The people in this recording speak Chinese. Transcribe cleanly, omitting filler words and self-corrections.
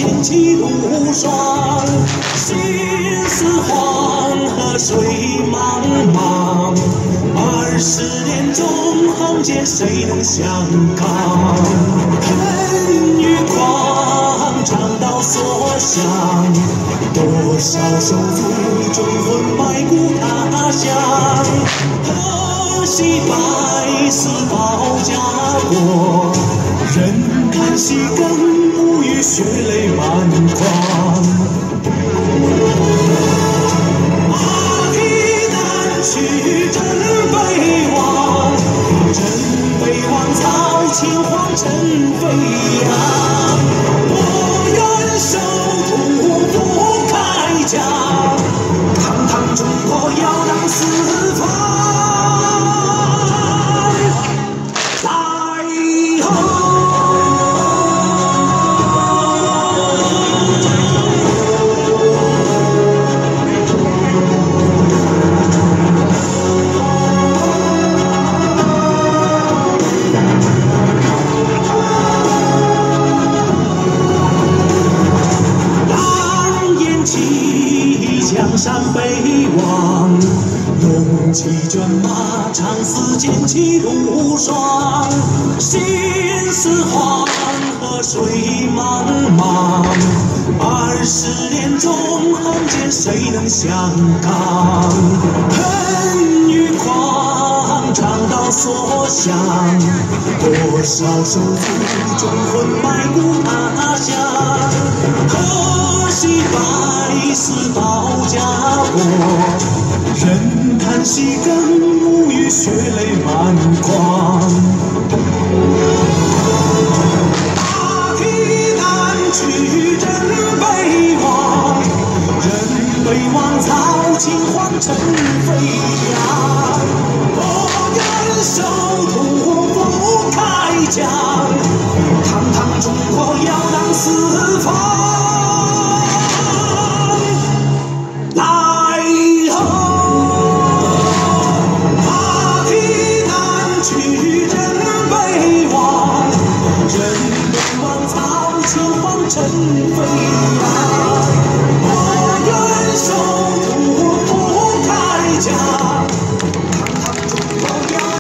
剑气如霜，心似黄河水茫茫。20年纵横间，谁能相抗？恨与狂，肠道所向。多少手足忠魂埋骨他乡。可惜百死保家国，人看戏更无语，血泪满眶。马蹄南去征北望，征北望曹秦皇城飞扬。我愿守土不开疆，堂堂中国摇荡四方。江山北望，龙骑卷马，长嘶剑气如霜。心似黄河水茫茫，20年纵横间，谁能相抗？恨与狂，肠道所向。多少手足忠魂埋骨他乡。可惜百死保家国，人看戏更无语，血泪满眶。马蹄南去征北望，征北望曹秦皇城飞扬。我愿守土不开疆，堂堂中国摇荡四方。尘飞扬。